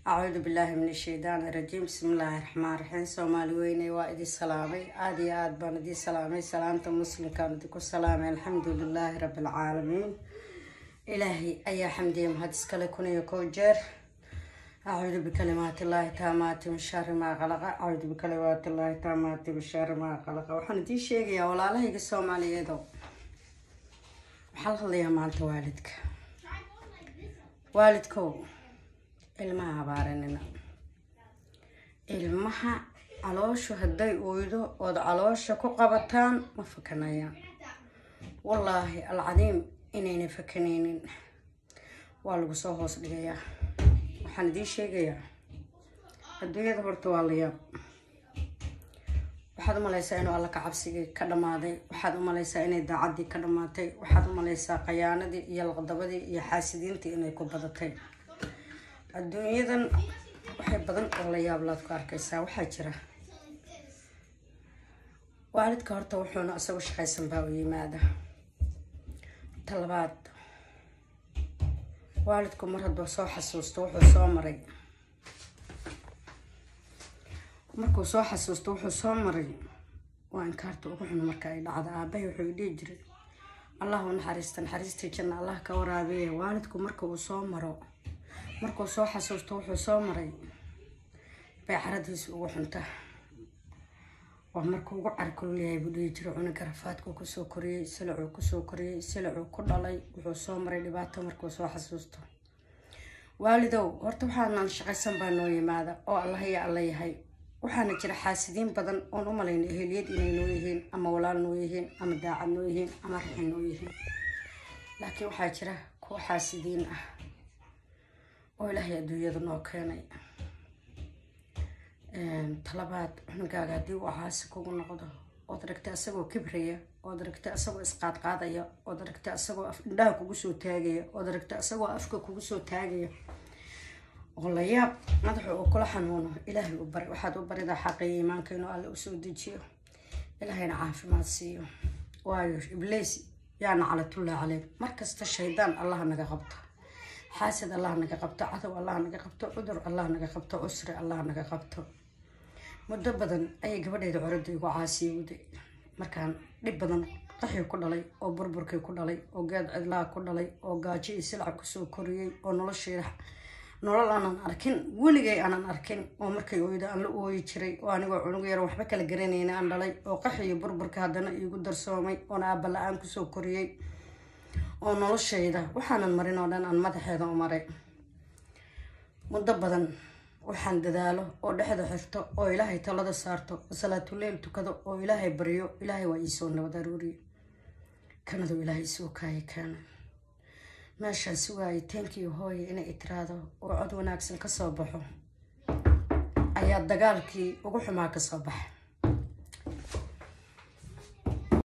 أعوذ بالله من الشيطان الرجيم. بسم الله الرحمن الرحيم. سومالي ويني وإدي سلامي عادي عاد بندي سلامي سلامة مسلم كانت كل سلامي الحمد لله رب العالمين. إلهي أي حمدي مهدس كل يكوجر. أعوذ بكلمات الله تامات من شر ما خلق. أعوذ بكلمات الله تامات من شر ما خلق. وحنا شيء يا ولا لا يجي سومالي يدو. وحل يا مالت والدكو ilmaha baaranina ilmaha calooshu haday ooydo oo caloosha ku qabataan ma fakanayaan wallahi alcadiim inayna fakanaynin waa lagu soo hoos dhigayaa waxaan idin sheegayaa adduunyada horta waa la yaab waxaad u malaysaa inuu alla ka cabsigay ka dhamaaday waxaad u malaysaa inay daacadii ka dhamaatay waxaad u malaysaa qayaanadii iyo laqdabadii iyo xaasidiintii inay ku badatay adduunyadan waxay badan oo la yaab laad ku arkaysaa waxaa jira waalidka horta wuxuuna asagu shaqaysan baa u yimaada talabaad waalidku mar hadduu soo xasuusto wuxuu soo maray markuu soo xasuusto wuxuu soo maray waa inkaarta ugu xun marka ay dhacdo aabahay wuxuu dhihi jiray allahu naxariistii janna allah ka waraabiye waalidku marka uu soo maro markuu soo xasuusto wuxuu soo maray bay caradiisu ugu xunta waa markuu ugu carkul leeyahay buu dhihi jiray cunuga rafaadku ku soo koriyay silacuu ku dhalay wuxuu soo maray dhibaato markuu soo xasuusto waalidow horta waxaan shaqaysan baa noo yimaada oo allah ya alla yahay waxaana jira xaasidiin badan oo u malaynay eheliyad inay noo yihiin ama walaal noo yihiin ama daacad noo yihiin ama rixin noo yihiin laakiin waxaa jira kuwa xaasidiin ah oo ilaahay adduunyada noo keenay talabaad cunugaaga haddii uu caasi kugu noqdo ood aragtay asagoo kibraya ood aragtay asagoo isqaadqaadaya ood aragtay asagoo indhaha kugu soo taagaya ood aragtay asagoo afka kugu soo taagaya oo la yaab madaxa uu kula xanuuno ilaahay u bari waxaad u baridaa xaqii iimaanka inuu alle u soo dejiyo ilaahayna caafimaad siiyo waayo ibliis yaa naclatullah caleyh markasta shaydaan allah naga qabto حاسد الله نجا قبته عثو الله نجا قبته عذر الله نجا قبته أسرة الله نجا قبته مدبدا أي قبل يدعو عرضي وعاسي ودي مركان دبدا قحي كل لي أو بربرك كل لي أو قاد عدلا كل لي أو قاجي سلع كسو كوري أو نلاش يرح نلا أنا أركن ولي أنا أركن أو مركي ويدا أنا لو يشري وأنا وعنقي يروح بك الجرينين أنا لي أو قحي بربرك هذا يقدر سومي وأنا أبلا أنا كسو كوري oo noloshayda waxaan marin oo dhan aan madaxeeda u maray muddo badan waxaan dadaalo oo dhexda xirto oo ilaahay talada saarto salaatu leel tukado oo ilaahay bariyo ilaahay waa isoo nabad aruuriyo kanadu ilaahay soo kaay kana meeshaas waay thank you hooy inay itiraado oo cod wanaagsan ka soo baxo ayaa dagaalkii ugu xumaa ka soo baxay